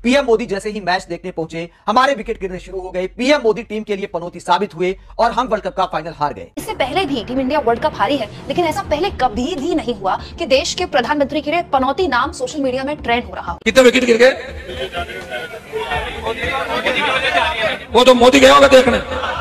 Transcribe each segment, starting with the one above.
PM Modi जैसे ही match देखने पहुंचे, हमारे विकेट गिरने शुरू हो गए। पीएम मोदी टीम के लिए पनौती साबित हुए और हम वर्ल्ड कप का फाइनल हार गए। इससे पहले भी टीम इंडिया वर्ल्ड कप हारी है, लेकिन ऐसा पहले कभी भी नहीं हुआ कि देश के प्रधानमंत्री के लिए पनौती नाम सोशल मीडिया में ट्रेंड हो रहा हो। कितने विकेट गिर गए? वो तो मोदी गया होगा देखने,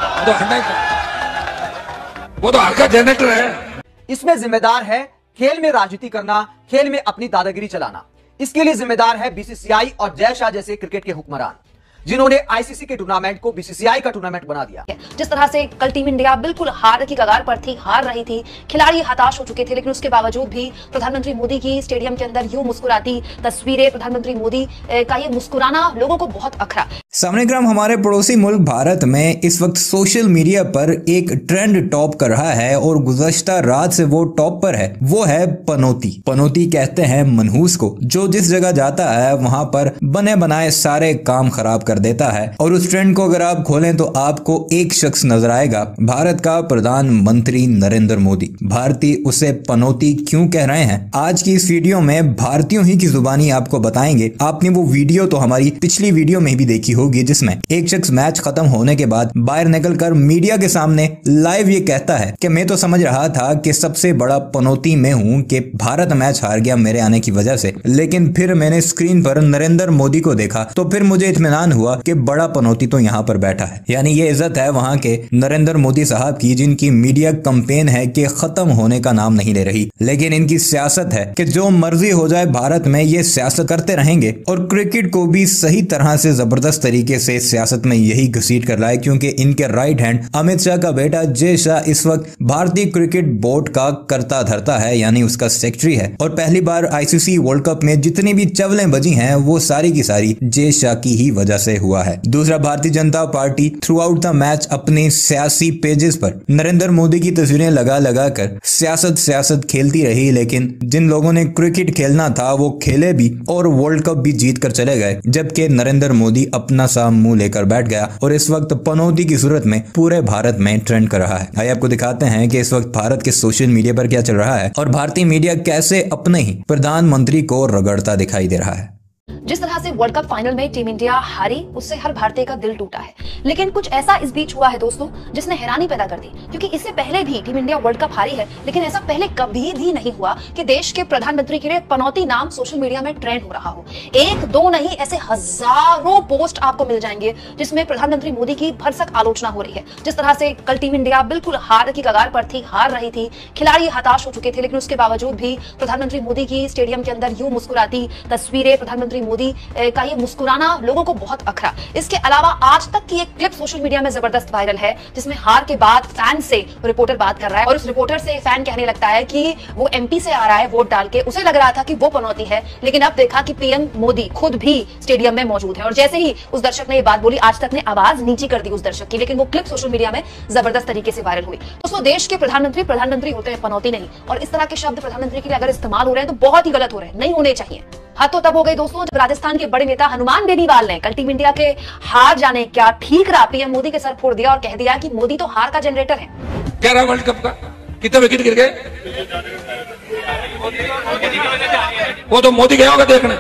वो तो हल्का जनरेटर है। इसमें जिम्मेदार है खेल में राजनीति करना, खेल में अपनी दादागिरी चलाना। इसके लिए जिम्मेदार है बीसीसीआई और जय शाह जैसे क्रिकेट के हुक्मरान, जिन्होंने आईसीसी के टूर्नामेंट को बीसीसीआई का टूर्नामेंट बना दिया। जिस तरह से कल टीम इंडिया बिल्कुल हार की कगार पर थी, हार रही थी, खिलाड़ी हताश हो चुके थे, लेकिन उसके बावजूद भी प्रधानमंत्री मोदी की स्टेडियम के अंदर यूं मुस्कुराती तस्वीरें, प्रधानमंत्री मोदी का ये मुस्कुराना लोगों को बहुत अखरा। सामनेग्राम हमारे पड़ोसी मुल्क भारत में इस वक्त सोशल मीडिया पर एक ट्रेंड टॉप कर रहा है और गुज़श्ता रात से वो टॉप पर है। वो है पनौती। पनौती कहते हैं मनहूस को, जो जिस जगह जाता है वहां पर बने बनाए सारे काम खराब कर देता है। और उस ट्रेंड को अगर आप खोलें तो आपको एक शख्स नजर आएगा, भारत का प्रधानमंत्री नरेंद्र मोदी। भारतीय उसे पनौती क्यों कह रहे हैं, आज की इस वीडियो में भारतीयों ही की जुबानी आपको बताएंगे। आपने वो वीडियो तो हमारी पिछली वीडियो में भी देखी होगी, जिसमें एक शख्स मैच खत्म होने के बाद बाहर निकलकर मीडिया के सामने लाइव ये कहता है कि मैं तो समझ रहा था कि सबसे बड़ा पनौती मैं हूं कि भारत मैच हार गया मेरे आने की वजह से, लेकिन फिर मैंने स्क्रीन पर नरेंद्र मोदी को देखा तो फिर मुझे इत्मीनान हुआ कि बड़ा पनौती तो यहाँ पर बैठा है। यानी ये इज्जत है वहां के नरेंद्र मोदी साहब की, जिनकी मीडिया कैंपेन है कि खत्म होने का नाम नहीं ले रही, लेकिन इनकी सियासत है कि जो मर्जी हो जाए भारत में ये सियासत करते रहेंगे। और क्रिकेट को भी सही तरह से जबरदस्त तरीके से सियासत में यही घसीट कर रहा है, क्योंकि इनके राइट हैंड अमित शाह का बेटा जय शाह इस वक्त भारतीय क्रिकेट बोर्ड का करता धरता है, यानी उसका सेक्रेटरी है। और पहली बार आईसीसी वर्ल्ड कप में जितनी भी चवलें बजी हैं वो सारी की सारी जय शाह की ही वजह से हुआ है। दूसरा, Bharatiya Janata party throughout the match अपने सियासी पेजेस पर नरेंद्र मोदी की तस्वीरें लगा लगा कर सियासत खेलती रही, लेकिन जिन लोगों ने क्रिकेट खेलना था वो खेले भी और वर्ल्ड कप भी जीत कर चले गए, जबकि नरेंद्र मोदी अपना सा मुंह लेकर बैठ गया और इस वक्त पनौती की सूरत में पूरे भारत में ट्रेंड कर रहा है। आइए आपको दिखाते हैं कि इस वक्त भारत के सोशल मीडिया पर क्या चल रहा है और भारतीय मीडिया कैसे अपने ही प्रधानमंत्री को रगड़ता दिखाई दे रहा है। जिस तरह से वर्ल्ड कप फाइनल में टीम इंडिया हारी, उससे हर भारतीय का दिल टूटा है, लेकिन कुछ ऐसा इस बीच हुआ है दोस्तों जिसने हैरानी पैदा कर दी, क्योंकि इससे पहले भी टीम इंडिया वर्ल्ड कप हारी है, लेकिन ऐसा पहले कभी भी नहीं हुआ कि देश के प्रधानमंत्री के लिए पनौती नाम सोशल मीडिया में ट्रेंड हो रहा हो। एक दो नहीं, ऐसे हजारों पोस्ट आपको मिल जाएंगे जिसमें प्रधानमंत्री मोदी की भरसक आलोचना हो रही है। जिस तरह से कल टीम इंडिया बिल्कुल हार की कगार पर थी, हार रही थी, खिलाड़ी हताश हो चुके थे, लेकिन उसके बावजूद भी प्रधानमंत्री मोदी की स्टेडियम के अंदर यूं मुस्कुराती तस्वीरें, प्रधानमंत्री मोदी का ये मुस्कुराना लोगों को बहुत अखरा। इसके अलावा आज तक की एक क्लिप सोशल मीडिया में जबरदस्त वायरल है, जिसमें हार के बाद फैन से रिपोर्टर बात कर रहा है और उस रिपोर्टर से फैन कहने लगता है कि वो एमपी से आ रहा है वोट डाल के, उसे लग रहा था कि वो पनौती है, लेकिन अब देखा कि पीएम मोदी खुद भी स्टेडियम में मौजूद है। और जैसे ही उस दर्शक ने ये बात बोली, आज तक ने आवाज नीची कर दी उस दर्शक की, लेकिन वो क्लिप सोशल मीडिया में जबरदस्त तरीके से वायरल हुई। दोस्तों, देश के प्रधानमंत्री होते हैं, पनौती नहीं। और इस तरह के शब्द प्रधानमंत्री के लिए अगर इस्तेमाल हो रहे हैं तो बहुत ही गलत हो रहे हैं, नहीं होने चाहिए। हाँ, तो तब हो गई दोस्तों जब राजस्थान के बड़े नेता हनुमान बेनीवाल ने कल टीम इंडिया के हार जाने क्या ठीक रहा पीएम मोदी के सर फोड़ दिया और कह दिया कि मोदी तो हार का जनरेटर है। क्या रहा वर्ल्ड कप का? कितने विकेट गिर गए? वो तो मोदी गया होगा देखने,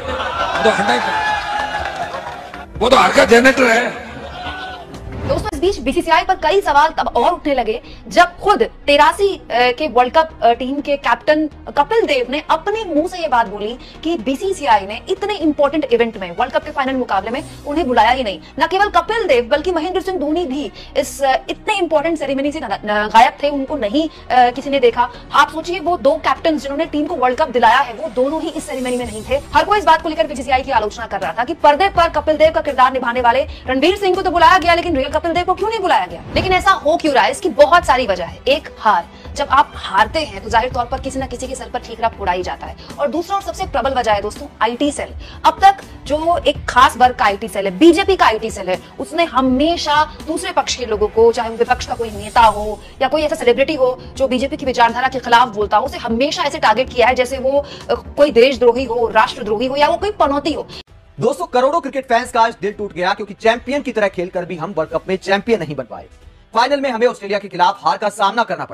वो तो हार का जनरेटर है। दोस्तों, इस बीच बीसीसीआई पर कई सवाल तब और उठने लगे जब खुद 83 के वर्ल्ड कप टीम के कैप्टन कपिल देव ने अपने मुंह से ये बात बोली कि बीसीसीआई ने इतने इंपॉर्टेंट इवेंट में, वर्ल्ड कप के फाइनल मुकाबले में उन्हें बुलाया ही नहीं। न केवल कपिल देव बल्कि महेंद्र सिंह धोनी भी इस इतने इंपॉर्टेंट सेरेमनी से गायब थे, उनको नहीं किसी ने देखा। आप सोचिए, वो दो कैप्टन जिन्होंने टीम को वर्ल्ड कप दिलाया है, वो दोनों ही इस सेरेमनी में नहीं थे। हर कोई इस बात को लेकर बीसीसीआई की आलोचना कर रहा था कि पर्दे पर कपिल देव का किरदार निभाने वाले रणवीर सिंह को तो बुलाया गया, लेकिन रियल कपिल देव को क्यों नहीं बुलाया गया। लेकिन ऐसा हो क्यों रहा है, इसकी बहुत सारी वजह है। एक, हार। जब आप हारते हैं तो जाहिर तौर पर किसी न किसी के सर पर ठीकरा फोड़ा ही जाता है। और दूसरा और सबसे प्रबल वजह है दोस्तों आईटी सेल। अब तक जो एक खास वर्ग का आईटी सेल है, बीजेपी का आईटी सेल है, उसने हमेशा दूसरे पक्ष के लोगों को, चाहे वो विपक्ष का कोई नेता हो या कोई ऐसा सेलिब्रिटी हो जो बीजेपी की विचारधारा के खिलाफ बोलता हो, उसे हमेशा ऐसे टारगेट किया है जैसे वो कोई देशद्रोही हो, राष्ट्रद्रोही हो या वो कोई पनौती हो। दोस्तों, करोड़ों क्रिकेट फैंस का आज दिल टूट गया, क्योंकि चैंपियन की तरह खेलकर भी हम वर्ल्ड कप में चैंपियन नहीं बन पाए। फाइनल में हमें ऑस्ट्रेलिया के खिलाफ हार का सामना करना पड़ा।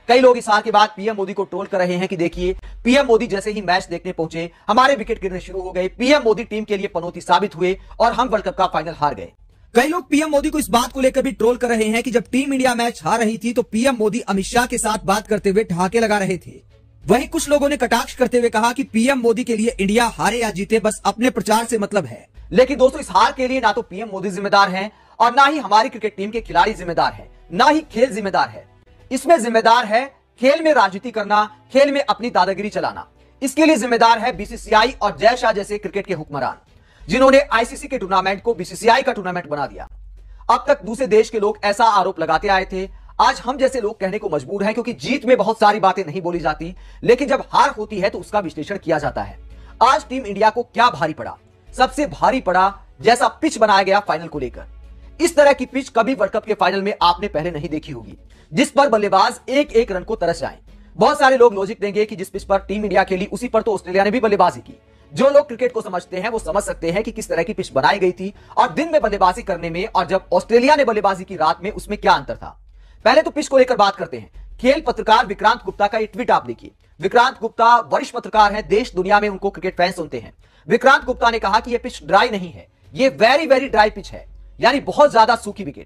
कई लोग इस हार के बाद पीएम मोदी को ट्रोल कर रहे हैं कि देखिए, पीएम मोदी जैसे ही मैच देखने पहुंचे हमारे विकेट गिरने शुरू हो गए, पीएम मोदी टीम के लिए पनौती साबित हुए और हम वर्ल्ड कप का फाइनल हार गए। कई लोग पीएम मोदी को इस बात को लेकर भी ट्रोल कर रहे हैं कि जब टीम इंडिया मैच हार रही थी तो पीएम मोदी अमित शाह के साथ बात करते हुए ठहाके लगा रहे थे। वहीं कुछ लोगों ने कटाक्ष करते हुए कहा कि पीएम मोदी के लिए इंडिया हारे या जीते बस अपने प्रचार से मतलब है। लेकिन दोस्तों, इस हार के लिए ना तो पीएम मोदी जिम्मेदार हैं और ना ही हमारी क्रिकेट टीम के खिलाड़ी जिम्मेदार हैं, ना ही खेल जिम्मेदार है। इसमें जिम्मेदार है खेल में राजनीति करना, खेल में अपनी दादागिरी चलाना। इसके लिए जिम्मेदार है बीसीसीआई और जय शाह जैसे क्रिकेट के हुक्मरान, जिन्होंने आईसीसी के टूर्नामेंट को बीसीसीआई का टूर्नामेंट बना दिया। अब तक दूसरे देश के लोग ऐसा आरोप लगाते आए थे, आज हम जैसे लोग कहने को मजबूर हैं, क्योंकि जीत में बहुत सारी बातें नहीं बोली जाती, लेकिन जब हार होती है तो उसका विश्लेषण किया जाता है। आज टीम इंडिया को क्या भारी पड़ा? सबसे भारी पड़ा जैसा पिच बनाया गया फाइनल को लेकर। इस तरह की पिच कभी वर्ल्ड कप के फाइनल में आपने पहले नहीं देखी होगी, जिस पर बल्लेबाज एक एक रन को तरस जाएं। बहुत सारे लोग लॉजिक देंगे कि जिस पिच पर टीम इंडिया खेली उसी पर तो ऑस्ट्रेलिया ने भी बल्लेबाजी की। जो लोग क्रिकेट को समझते हैं वो समझ सकते हैं कि किस तरह की पिच बनाई गई थी और दिन में बल्लेबाजी करने में और जब ऑस्ट्रेलिया ने बल्लेबाजी की रात में उसमें क्या अंतर था। पहले तो पिच को लेकर बात करते हैं। खेल पत्रकार विक्रांत गुप्ता का एक ट्वीट आप देखिए। विक्रांत गुप्ता वरिष्ठ पत्रकार हैं, देश दुनिया में उनको क्रिकेट फैंस सुनते हैं। विक्रांत गुप्ता ने कहा कि यह पिच ड्राई नहीं है, यह वेरी वेरी ड्राई पिच है, यानी बहुत ज्यादा सूखी विकेट।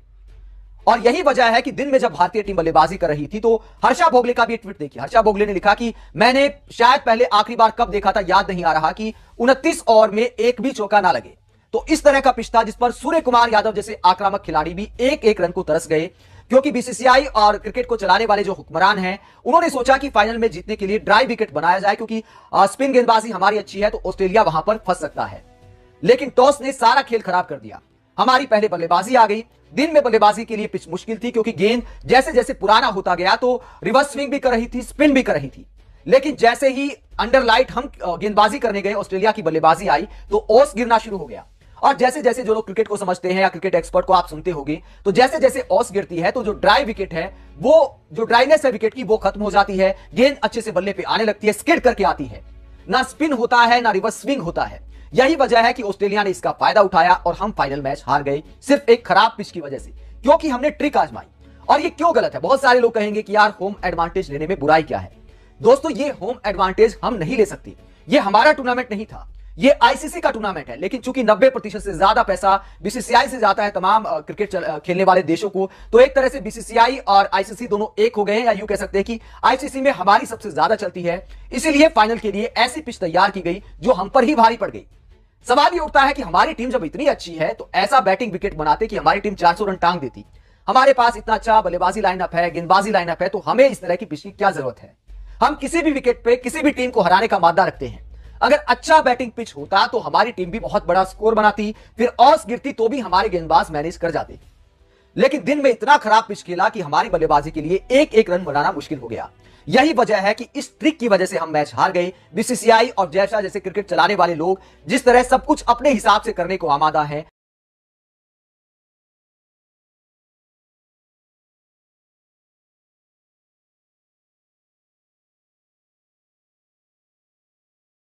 और यही वजह है कि दिन में जब भारतीय टीम बल्लेबाजी कर रही थी तो हर्षा भोगले का भी एक ट्वीट देखिए। हर्षा भोगले ने लिखा कि मैंने शायद पहले आखिरी बार कब देखा था याद नहीं आ रहा कि 29 ओवर में एक भी चौका ना लगे। तो इस तरह का पिच था जिस पर सूर्य कुमार यादव जैसे आक्रामक खिलाड़ी भी एक एक रन को तरस गए, क्योंकि बीसीसीआई और क्रिकेट को चलाने वाले जो हुक्मरान हैं उन्होंने सोचा कि फाइनल में जीतने के लिए ड्राई विकेट बनाया जाए, क्योंकि स्पिन गेंदबाजी हमारी अच्छी है तो ऑस्ट्रेलिया वहां पर फंस सकता है। लेकिन टॉस ने सारा खेल खराब कर दिया। हमारी पहले बल्लेबाजी आ गई। दिन में बल्लेबाजी के लिए पिच मुश्किल थी, क्योंकि गेंद जैसे जैसे पुराना होता गया तो रिवर्स स्विंग भी कर रही थी, स्पिन भी कर रही थी। लेकिन जैसे ही अंडर लाइट हम गेंदबाजी करने गए, ऑस्ट्रेलिया की बल्लेबाजी आई तो ओस गिरना शुरू हो गया। और जैसे जैसे जो लोग क्रिकेट को समझते हैं या क्रिकेट एक्सपर्ट को आप सुनते होंगे, तो जैसे जैसे ओस गिरती है तो जो ड्राई विकेट है, वो जो ड्राइनेस है विकेट की वो खत्म हो जाती है, गेंद अच्छे से बल्ले पे आने लगती है, स्किड करके आती है, ना स्पिन होता है ना रिवर्स स्विंग होता है। यही वजह है कि ऑस्ट्रेलिया ने इसका फायदा उठाया और हम फाइनल मैच हार गए, सिर्फ एक खराब पिच की वजह से, क्योंकि हमने ट्रिक आजमाई। और ये क्यों गलत है? बहुत सारे लोग कहेंगे कि यार होम एडवांटेज लेने में बुराई क्या है। दोस्तों, ये होम एडवांटेज हम नहीं ले सकते। ये हमारा टूर्नामेंट नहीं था, ये आईसीसी का टूर्नामेंट है। लेकिन चूंकि 90% से ज्यादा पैसा बीसीसीआई से जाता है तमाम क्रिकेट खेलने वाले देशों को, तो एक तरह से बीसीसीआई और आईसीसी दोनों एक हो गए हैं, या यूं कह सकते हैं कि आईसीसी में हमारी सबसे ज्यादा चलती है। इसीलिए फाइनल के लिए ऐसी पिच तैयार की गई जो हम पर ही भारी पड़ गई। सवाल ये उठता है कि हमारी टीम जब इतनी अच्छी है तो ऐसा बैटिंग विकेट बनाते कि हमारी टीम 400 रन टांग देती। हमारे पास इतना अच्छा बल्लेबाजी लाइनअप है, गेंदबाजी लाइनअप है, तो हमें इस तरह की पिच की क्या जरूरत है? हम किसी भी विकेट पे किसी भी टीम को हराने का मादा रखते हैं। अगर अच्छा बैटिंग पिच होता तो हमारी टीम भी बहुत बड़ा स्कोर बनाती, फिर ऑस गिरती तो भी हमारे गेंदबाज मैनेज कर जाते। लेकिन दिन में इतना खराब पिच खेला कि हमारी बल्लेबाजी के लिए एक एक रन बनाना मुश्किल हो गया। यही वजह है कि इस ट्रिक की वजह से हम मैच हार गए। बीसीसीआई और जय शाह जैसे क्रिकेट चलाने वाले लोग जिस तरह सब कुछ अपने हिसाब से करने को आमादा हैं,